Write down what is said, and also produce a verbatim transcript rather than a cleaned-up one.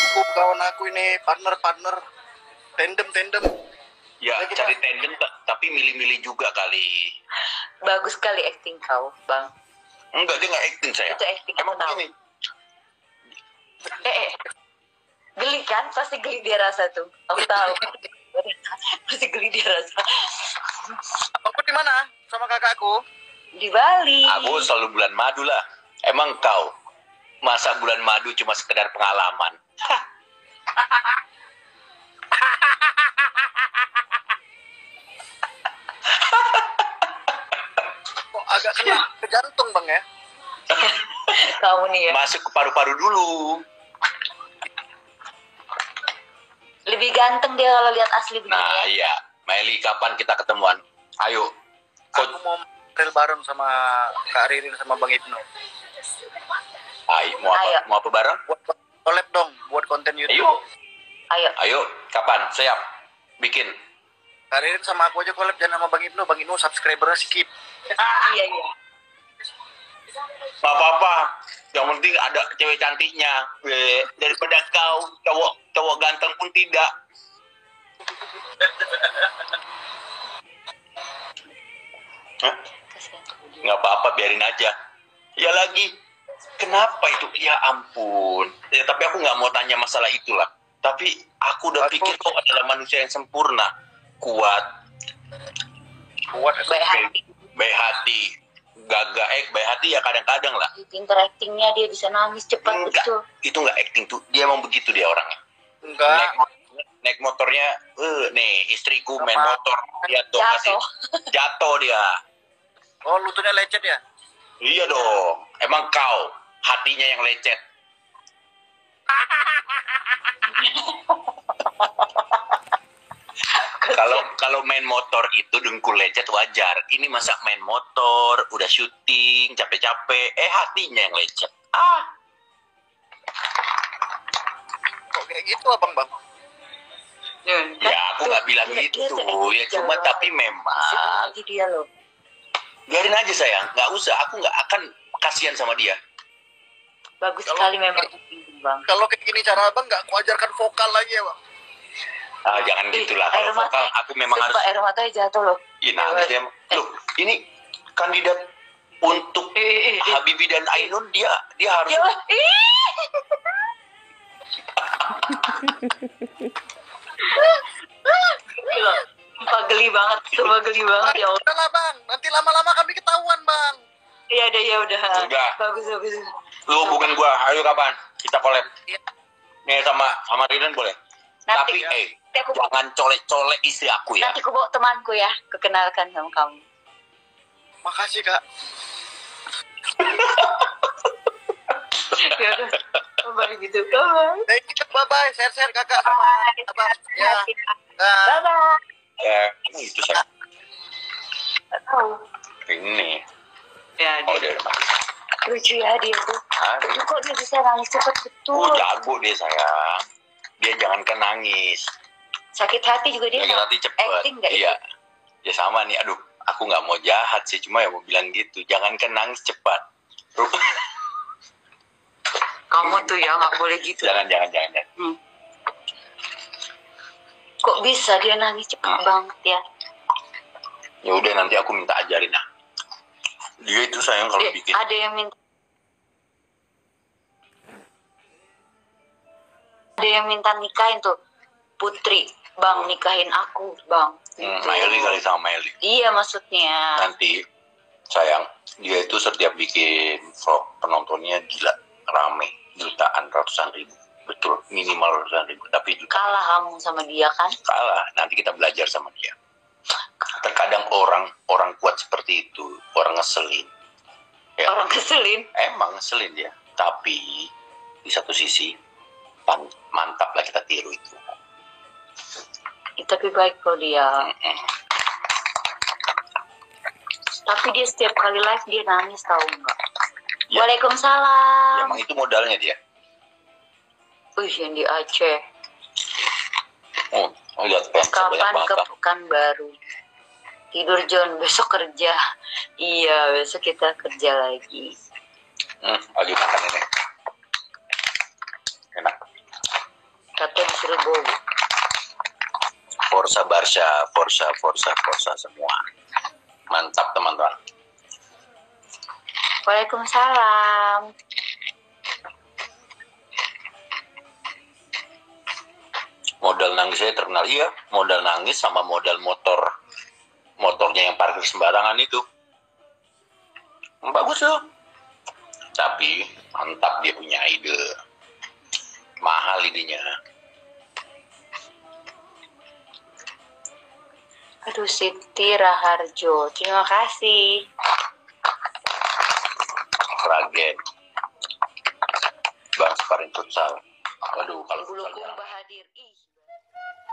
cukup kawan aku ini partner-partner tandem-tandem. Ya, cari tandem tapi milih-milih juga kali. Bagus sekali acting kau, Bang. Enggak, dia nggak acting saya. Itu acting. Emang tahu. begini. Eh, eh. Geli kan? Pasti geli dia rasa tuh. Aku tahu. Pasti geli dia rasa. Aku di mana? Sama kakakku. Di Bali. Aku selalu bulan madu lah. Emang kau masa bulan madu cuma sekedar pengalaman? Kok agak kena ke jantung bang ya? Kamu nih ya. Masuk ke paru-paru dulu. Lebih ganteng dia kalau lihat asli begini. Nah iya, Meli kapan kita ketemuan? Ayo. Aku mau trail bareng sama Kak Ririn sama Bang Ibnu. Ayo, mau apa? Ayo. Mau apa bareng? Buat collab dong, buat konten YouTube. Ayo. Ayo. Ayo, kapan? Siap. Bikin. Kak Ririn sama aku aja collab, jangan sama Bang Ibnu. Bang Ibnu subscribernya skip. Iya, iya. Gak apa-apa. Yang penting ada cewek cantiknya. Weh, daripada kau cowok cowok ganteng pun tidak. Hah? Nggak apa-apa, biarin aja. Ya lagi, kenapa itu? Ya ampun. Ya, tapi aku nggak mau tanya masalah itulah. Tapi aku udah Aku- pikir kau adalah manusia yang sempurna, kuat, Kuat. Baik hati. baik hati, gagah. Eh, baik hati ya kadang-kadang lah. Pinter actingnya dia bisa nangis cepat Enggak, betul. itu nggak acting tuh. Dia emang begitu dia orangnya. Enggak. Naik, naik motornya, eh nih istriku main Apa? motor, dia tuh kasih Jatuh. jatuh dia. Oh, lututnya lecet ya? Iya dong, emang kau hatinya yang lecet. Kalau kalau main motor itu dengkul lecet wajar. Ini masa main motor, udah syuting, capek-capek, eh hatinya yang lecet. Ah, Kok kayak gitu abang bang? ya aku nggak bilang gitu, ya cuma tapi memang Lagi dia loh. biarin aja sayang, nggak usah. Aku nggak akan kasihan sama dia. Bagus Kalau- sekali memang bang. Kalau kayak gini cara abang nggak kuajarkan vokal lagi ya bang? Ah, jangan gitulah. Air Kalau mata- vokal aku memang Sumpah, harus. air matanya jatuh loh. Ih, nangis dia. Loh, ini kandidat untuk Eh, eh, eh. Habibie dan Ainun, dia dia harus. Ya, ih. Gila. Sumpah geli banget, sumpah geli banget ya Allah. Udah lah bang, nanti lama-lama kami ketahuan bang. Iya deh, ya udah. Udah. Bagus, bagus. Lu hubungin gua, ayo kapan? Kita collab. Iya. Nih sama sama Ririn boleh. Nanti, Tapi eh nanti aku bawa, jangan colek-colek istri aku ya. nanti aku bawa temanku ya, kekenalkan sama kamu. Makasih kak. Ya udah. Bye gitu. Bye. Thank you, bye bye. Share-share kakak sama abang. Ya. Nah. Bye bye. Ya, itu saya. Tahu. Ini. Ya, Oh, dia dia mati. lucu ya dia tuh. Aduh. Tapi kok dia bisa nangis cepat betul. Oh, jago dia sayang. Dia jangankan nangis. Sakit hati juga dia. Sakit hati cepet. Acting nggak Iya. Ya sama nih. Aduh, aku nggak mau jahat sih. Cuma ya mau bilang gitu. Jangankan nangis cepat. Ru- Kamu tuh ya nggak boleh gitu. jangan, jangan, jangan, jangan. Hmm. Kok bisa dia nangis cepat Hmm. banget ya? Ya udah nanti aku minta ajarin nah. Dia itu sayang kalau Eh, bikin. ada yang minta ada yang minta nikahin tuh Putri, bang nikahin aku bang. Hmm, Gitu. Maeli kali sama Maeli. Iya maksudnya. Nanti sayang, dia itu setiap bikin vlog penontonnya gila, rame, jutaan, ratusan ribu. Betul, minimal ratusan ribu, tapi jutaan. Kalah kamu sama dia kan? Kalah, nanti kita belajar sama dia. Terkadang orang orang kuat seperti itu, orang ngeselin. Ya, Orang keselin. emang ngeselin dia. Tapi di satu sisi pan- mantap lah kita tiru itu. Ya, tapi baik kok dia. Mm-mm. Tapi dia setiap kali live dia nangis tahu nggak? Ya. Waalaikumsalam. Emang itu modalnya dia. Wih yang di Aceh. Oh, oh lihat fans banyak Kapan banget. ke Kak. Pekanbaru? Tidur John, besok kerja. Iya, besok kita kerja lagi. Hmm, lagi makan ini. Enak. Bowo. Forza Barca, Forza, Forza, Forza semua. Mantap teman-teman. Waalaikumsalam. Modal nangis saya terkenal, iya, modal nangis sama modal motor, motornya yang parkir sembarangan itu, bagus tuh. Tapi mantap dia punya ide, mahal idenya. Aduh, Siti Raharjo, terima kasih. Ragen, Bang Sparing Futsal. Waduh, kalau Bulu futsal kumba hadir. Ih.